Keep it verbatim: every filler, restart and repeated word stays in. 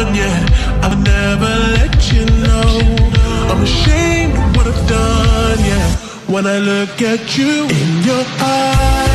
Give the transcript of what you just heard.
done yet. I'll never let you know. I'm ashamed of what I've done, yeah. When I look at you in your eyes,